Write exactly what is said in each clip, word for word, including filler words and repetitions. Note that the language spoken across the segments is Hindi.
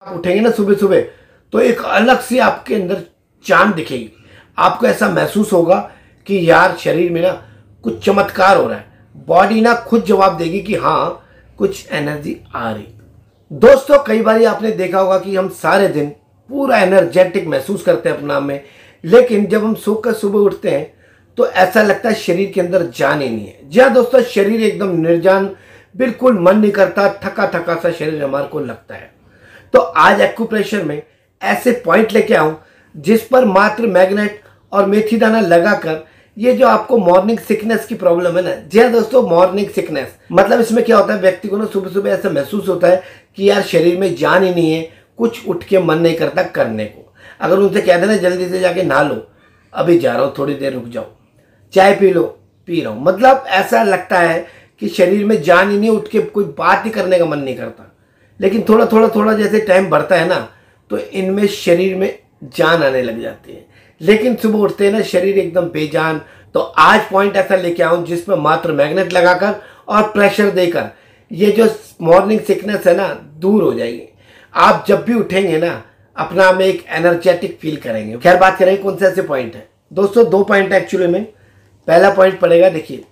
आप उठेंगे ना सुबह सुबह तो एक अलग सी आपके अंदर चांद दिखेगी। आपको ऐसा महसूस होगा कि यार शरीर में ना कुछ चमत्कार हो रहा है। बॉडी ना खुद जवाब देगी कि हाँ कुछ एनर्जी आ रही। दोस्तों कई बार आपने देखा होगा कि हम सारे दिन पूरा एनर्जेटिक महसूस करते हैं अपना में, लेकिन जब हम सोकर सुबह उठते हैं तो ऐसा लगता है शरीर के अंदर जान ही नहीं है। जी हाँ दोस्तों, शरीर एकदम निर्जान, बिल्कुल मन नहीं करता, थका थका सा शरीर हमारे को लगता है। तो आज एक्यूप्रेशर में ऐसे पॉइंट लेके आऊं जिस पर मात्र मैग्नेट और मेथी दाना लगाकर ये जो आपको मॉर्निंग सिकनेस की प्रॉब्लम है ना, जी हाँ दोस्तों, मॉर्निंग सिकनेस मतलब इसमें क्या होता है, व्यक्ति को ना सुबह सुबह ऐसा महसूस होता है कि यार शरीर में जान ही नहीं है, कुछ उठ के मन नहीं करता करने को। अगर उनसे कह देना जल्दी से जाके नहा लो, अभी जा रहा हूँ, थोड़ी देर रुक जाओ, चाय पी लो, पी रहा हूँ, मतलब ऐसा लगता है कि शरीर में जान ही नहीं, उठ के कोई बात ही करने का मन नहीं करता। लेकिन थोड़ा थोड़ा थोड़ा जैसे टाइम बढ़ता है ना तो इनमें शरीर में जान आने लग जाती है, लेकिन सुबह उठते हैं ना शरीर एकदम बेजान। तो आज पॉइंट ऐसा लेके आऊं जिसमें मात्र मैग्नेट लगाकर और प्रेशर देकर ये जो मॉर्निंग सिकनेस है ना दूर हो जाएगी। आप जब भी उठेंगे ना अपना में एक एनर्जेटिक फील करेंगे। खैर बात करेंगे कौन से ऐसे पॉइंट है। दोस्तों दो पॉइंट है एक्चुअली में। पहला पॉइंट पड़ेगा, देखिए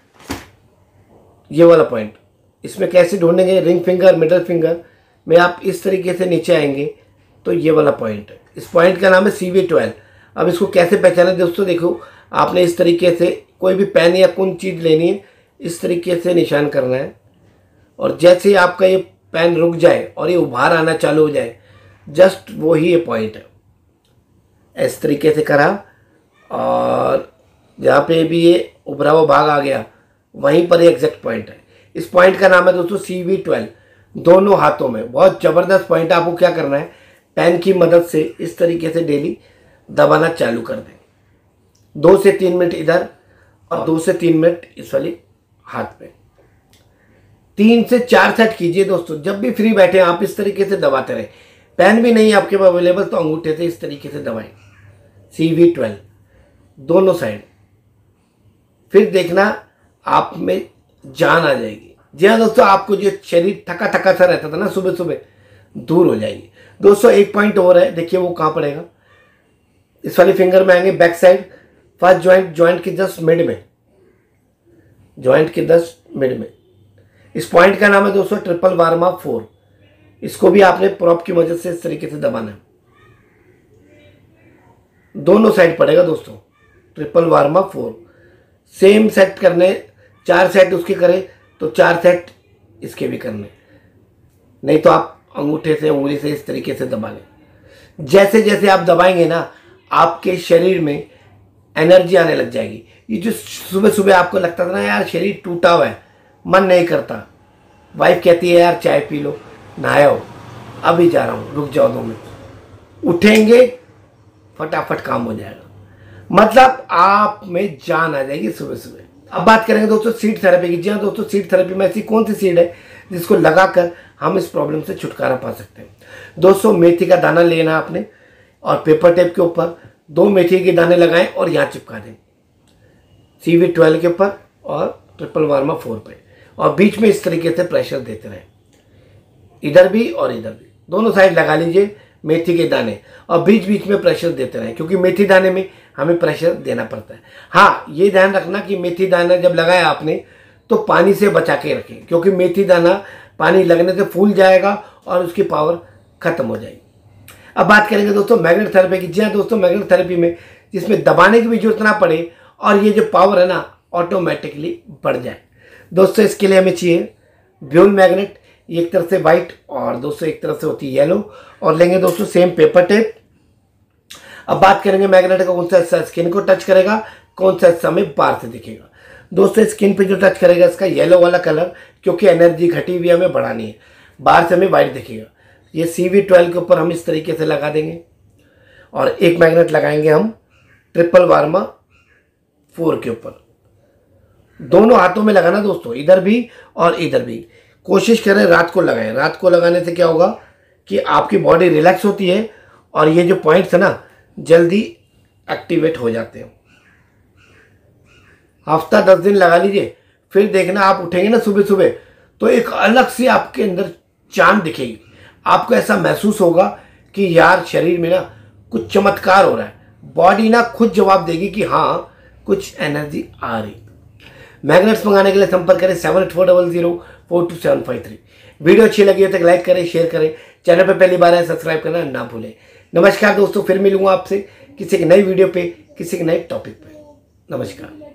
ये वाला पॉइंट। इसमें कैसे ढूंढेंगे, रिंग फिंगर, मिडल फिंगर में आप इस तरीके से नीचे आएंगे तो ये वाला पॉइंट है। इस पॉइंट का नाम है सी वी ट्वेल्व। अब इसको कैसे पहचाना दोस्तों, देखो आपने इस तरीके से कोई भी पेन या कौन चीज़ लेनी है, इस तरीके से निशान करना है और जैसे ही आपका ये पेन रुक जाए और ये उभार आना चालू हो जाए, जस्ट वो ही ये पॉइंट है। इस तरीके से करा और जहाँ पे भी ये उभरा हुआ भाग आ गया वहीं पर एग्जैक्ट पॉइंट है। इस पॉइंट का नाम है दोस्तों सी वी ट्वेल्व। दोनों हाथों में बहुत ज़बरदस्त पॉइंट है। आपको क्या करना है, पेन की मदद से इस तरीके से डेली दबाना चालू कर दें। दो से तीन मिनट इधर और दो से तीन मिनट इस वाली हाथ पे, तीन से चार सेट कीजिए दोस्तों। जब भी फ्री बैठे आप इस तरीके से दबाते रहे। पेन भी नहीं है आपके पास अवेलेबल तो अंगूठे से इस तरीके से दबाएं, सी वी ट्वेल्व दोनों साइड। फिर देखना आप में जान आ जाएगी। जी हाँ दोस्तों, आपको जो शरीर थका थका सा रहता था ना सुबह सुबह, दूर हो जाएगी। दोस्तों एक पॉइंट और है, देखिए वो कहाँ पड़ेगा। इस वाली फिंगर में आएंगे back side, first joint, joint के जस्ट मिड में, जॉइंट के जस्ट मिड में। इस पॉइंट का नाम है दोस्तों ट्रिपल वार्मा फोर। इसको भी आपने प्रॉप की मदद से इस तरीके से दबाना है। दोनों साइड पड़ेगा दोस्तों, ट्रिपल वार्मा फोर। सेम सेट करने, चार सेट उसके करें तो चार सेट इसके भी करने, नहीं तो आप अंगूठे से उंगली से इस तरीके से दबा लें। जैसे जैसे आप दबाएंगे ना आपके शरीर में एनर्जी आने लग जाएगी। ये जो सुबह सुबह आपको लगता था ना यार शरीर टूटा हुआ है, मन नहीं करता, वाइफ कहती है यार चाय पी लो, नहाया हो, अभी जा रहा हूँ, रुक जाओ दो मिनट, उठेंगे फटाफट काम हो जाएगा। मतलब आप में जान आ जाएगी सुबह सुबह। अब बात करेंगे दोस्तों सीड थेरेपी की। जी हाँ दोस्तों, सीड थेरेपी में ऐसी कौन सी सीड है जिसको लगाकर हम इस प्रॉब्लम से छुटकारा पा सकते हैं। दोस्तों मेथी का दाना लेना आपने और पेपर टेप के ऊपर दो मेथी के दाने लगाएं और यहाँ चिपका दें सी वी ट्वेल्व के ऊपर और ट्रिपल वार्मा फोर पे, और बीच में इस तरीके से प्रेशर देते रहें, इधर भी और इधर भी, दोनों साइड लगा लीजिए मेथी के दाने और बीच बीच में प्रेशर देते रहें, क्योंकि मेथी दाने में हमें प्रेशर देना पड़ता है। हाँ ये ध्यान रखना कि मेथी दाना जब लगाया आपने तो पानी से बचा के रखें, क्योंकि मेथी दाना पानी लगने से फूल जाएगा और उसकी पावर खत्म हो जाएगी। अब बात करेंगे दोस्तों मैग्नेट थेरेपी की। जी हाँ दोस्तों, मैग्नेट थेरेपी में जिसमें दबाने की भी जरूरत ना पड़े और ये जो पावर है ना ऑटोमेटिकली बढ़ जाए। दोस्तों इसके लिए हमें चाहिए ब्यूल मैग्नेट, एक तरफ से वाइट और दोस्तों एक तरफ से होती है येलो, और लेंगे दोस्तों सेम पेपर टेप। अब बात करेंगे मैग्नेट का कौन सा हिस्सा स्किन को टच करेगा, कौन सा हिस्सा हमें बाहर से दिखेगा। दोस्तों स्किन पे जो टच करेगा इसका येलो वाला कलर, क्योंकि एनर्जी घटी हुई हमें बढ़ानी है, बाहर से हमें वाइट दिखेगा। ये सी वी ट्वेल्व के ऊपर हम इस तरीके से लगा देंगे और एक मैग्नेट लगाएंगे हम ट्रिपल वार्मा फोर के ऊपर। दोनों हाथों में लगाना दोस्तों, इधर भी और इधर भी। कोशिश करें रात को लगाएं। रात को लगाने से क्या होगा कि आपकी बॉडी रिलैक्स होती है और ये जो पॉइंट्स है ना जल्दी एक्टिवेट हो जाते हैं। हफ्ता दस दिन लगा लीजिए, फिर देखना आप उठेंगे ना सुबह सुबह तो एक अलग सी आपके अंदर चांद दिखेगी। आपको ऐसा महसूस होगा कि यार शरीर में ना कुछ चमत्कार हो रहा है, बॉडी ना खुद जवाब देगी कि हाँ कुछ एनर्जी आ रही। मैग्नेट्स मंगाने के लिए संपर्क करें seven eight four double zero four two seven five three. Video अच्छी लगी हो तो लाइक करें, शेयर करें, चैनल पे पहली बार है सब्सक्राइब करना ना भूलें। नमस्कार दोस्तों, फिर मिलूंगा आपसे किसी एक नई वीडियो पे, किसी एक नए टॉपिक पे। नमस्कार।